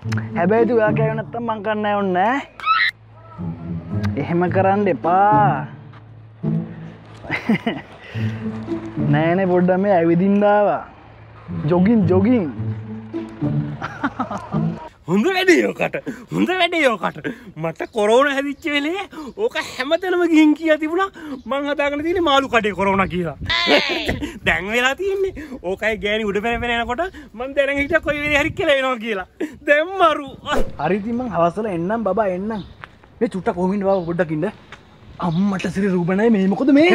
හැබැයි තු ඔයා කෑවේ නැත්තම් මං කන්නේ ඕනේ නෑ. එහෙම කරන්න එපා. නෑනේ පොඩ්ඩක් මේ ඇවිදින්න ආවා. ජොගින්. හොඳ වැඩේ යෝකට. හොඳ වැඩේ යෝකට. මට කොරෝනා හැදිච්ච වෙලේ ඕක හැමතැනම ගිහින් කියා තිබුණා මං හදාගෙන තියෙන්නේ මාළු කඩේ කොරෝනා කියලා. දැන් වෙලා තියෙන්නේ ඕකයි ගෑණි උඩ පැන යනකොට මං දැනගෙන හිටියා කොයි වෙලේ හරි කියලා එනවා කියලා. දැන් මරු. හරි ඉතින් මං හවසල එන්නම් බබා එන්නම්. මේ චුට්ටක් කොහොම ඉන්න බබා පොඩ්ඩක් ඉන්න. අම්මට සිරි රූපණයි මේ මොකද මේ?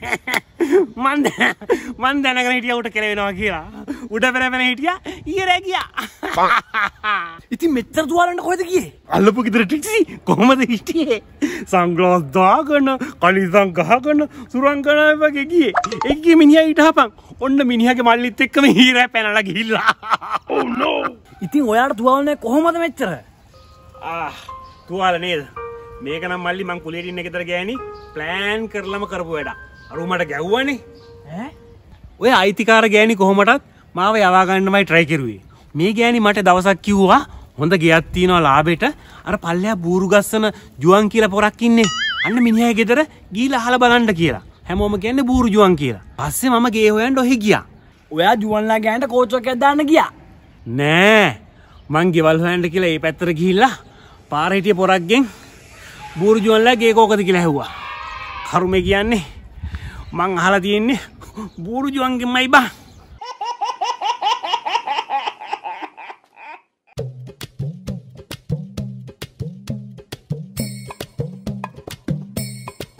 මන් දැනගෙන හිටියා උට කෙලවෙනවා කියලා. උඩ පැන හිටියා ඊරේ ගියා. ඉතින් මෙච්චර දුවලන්න කොහෙද ගියේ? අල්ලපු ගෙදර ටික්සි කොහමද හිටියේ? සන්ග්ලාස් දාගෙන කලිසම් ගහගෙන සුරංගනා වගේ ගියේ. එක්කේ මිනිහා ඊටහපන්. ඔන්න මිනිහාගේ මල්ලිත් එක්කම ඊරේ පැනලා ගිහිල්ලා. Oh no. ඉතින් ඔයාට තුවාලනේ කොහොමද මෙච්චර? තුවාල නේද? මේක නම් මල්ලි මං කුලියට ඉන්න ගෙදර ගෑණි ප්ලෑන් කරලම කරපු වැඩක්. අර උඹට ගැව්වනේ. ඔය අයිතිකාර ගෑණි කොහොමටත් මාව යවා ගන්නමයි try කරුවේ. මේ ගෑණි මට දවසක් කිව්වා හොඳ ගෙයක් තියනවා ලාභෙට අර පල්ලෙහා බූරු ගස්සන ජුවන් කියලා පොරක් ඉන්නේ. අන්න මිනිහාගේ ගෙදර ගිහිල්ලා අහලා බලන්න කියලා. හැමෝම කියන්නේ බූරු ජුවන් කියලා. පස්සේ මම ගේ හොයන්න ඔහි ගියා. ඔයා ජුවන්ලා ගෑනට කෝච්චුවක් දාන්න ගියා. නෑ. මං ගෙවල් හොයන්න කියලා ඒ පැත්තට ගිහිල්ලා පාර හිටිය පොරක්ගෙන් බූරු ජුවන්ලා ගේ කෝකද කියලා ඇහුවා. කරුමේ කියන්නේ මං අහලා තියෙන්නේ බූරු ජුවන්ගෙන්මයි බා.